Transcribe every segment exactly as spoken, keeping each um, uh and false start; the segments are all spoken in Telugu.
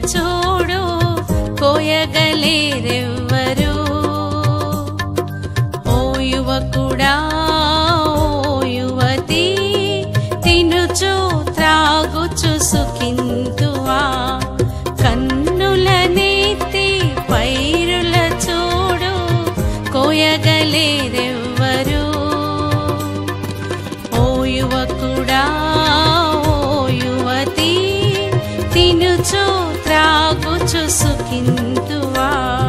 చూడు కోయగలేరెవ్వరు. ఓ యువకుడా ఓ యువతి తినుచు త్రాగుచు సుఖింతువా. కన్నులనెత్తి పైరుల చూడు కోయగలేరెవ్వరు. ఓ యువకుడా ఓ యువతి తినుచు త్రాగుచు సుఖింతువా.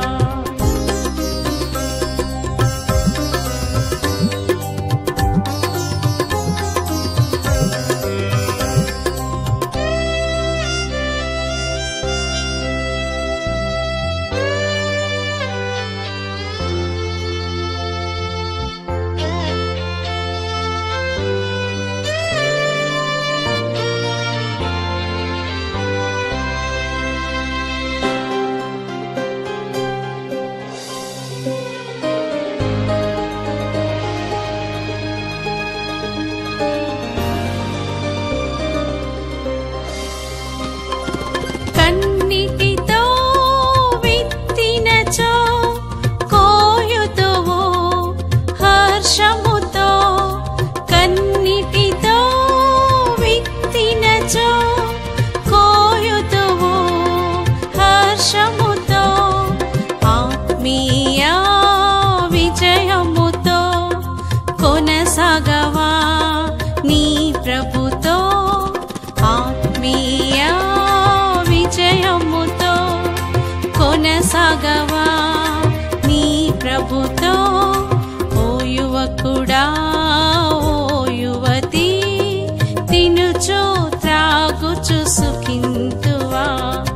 కన్నిటితో విత్తినచో కోయుదువు హర్షముతో. కన్నిటితో విత్తినచో కోయుదువు హర్షముతో. ఆత్మీయ విజయముతో కొనసాగవా నీ ప్రభుతో. ఆత్మీయ విజయముతో కొనసాగవా నీ ప్రభుతో. ఓ యువకుడా ఓ యువతి తినుచు త్రాగుచు సుఖింతువా.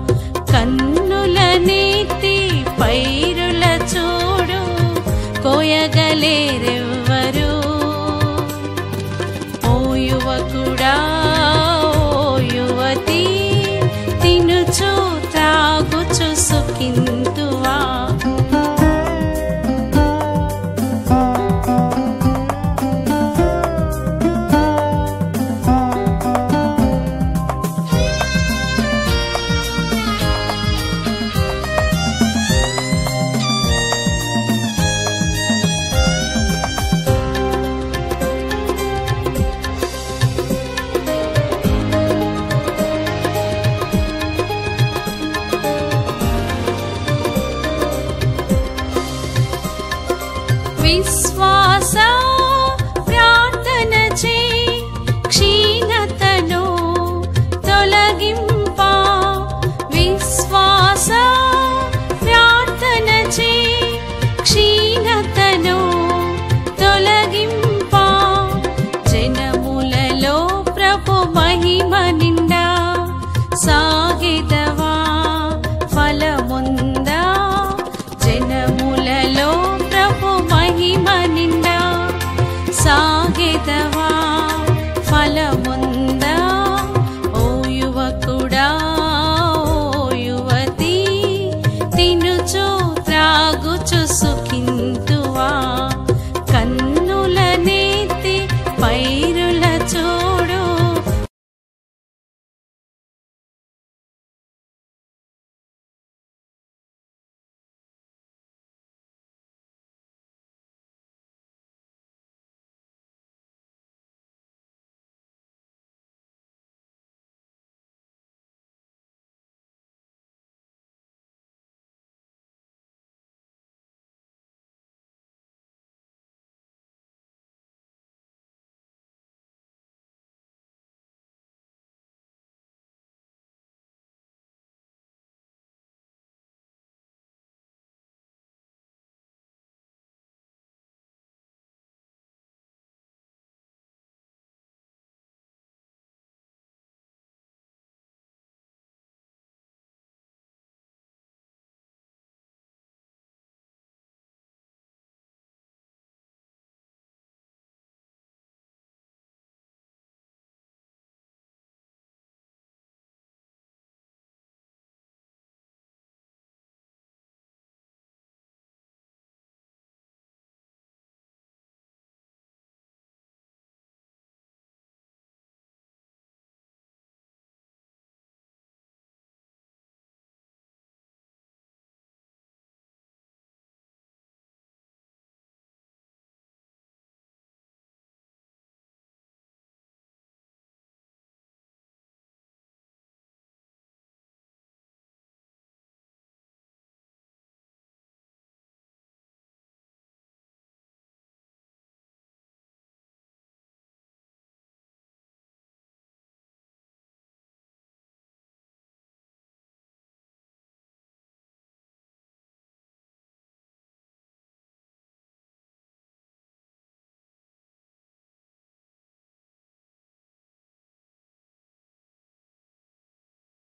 కన్నులనెత్తి పైరుల చూడు కోయగలేరెవ్వరు. ఓ యువకుడా ఓ యువతి తినుచు త్రాగుచు సుఖింతువా. విశ్వాస ప్రార్థనచే క్షీణతను తొలగింప. విశ్వాస ప్రార్థనచే క్షీణతను తొలగింప. జనములలో ప్రభు మహిమ నిండా సాగిద